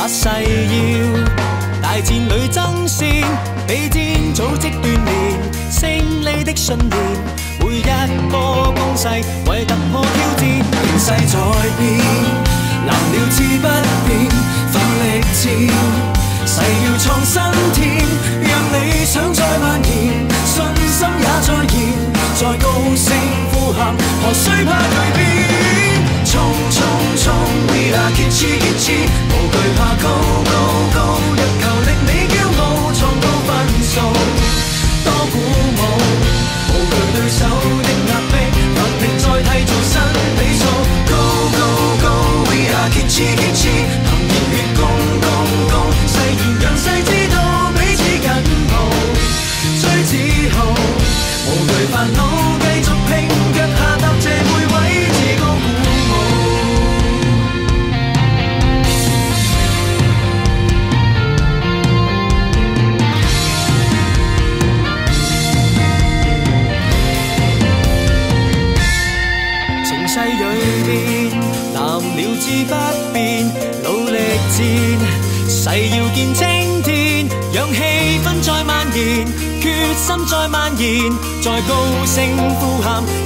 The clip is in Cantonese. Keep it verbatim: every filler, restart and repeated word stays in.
發誓要大戰裏爭先，比戰組織鍛鍊勝利的信念，每一波攻勢為突破挑戰。形勢在變，藍鳥志不變，奮力戰，誓要創新天，讓理想再蔓延，信心也再現，再高聲呼喊，何須怕巨變？衝衝衝 ，We are Kitchi Kitchi， 無懼怕高高高，日求令你驕傲，創高分數，多鼓舞，無懼對手的壓迫，奮力再締造新比數，高高高 ，We are Kitchi Kitchi， 憑熱血攻攻攻，誓言讓世知道彼此緊抱，最自豪，無懼煩惱，繼續拼腳下踏這每位至高鼓舞。情勢鋭變，藍鳥志不變，努力戰，誓要見青天，讓氣氛再蔓延，決心再蔓延，再高聲呼喊，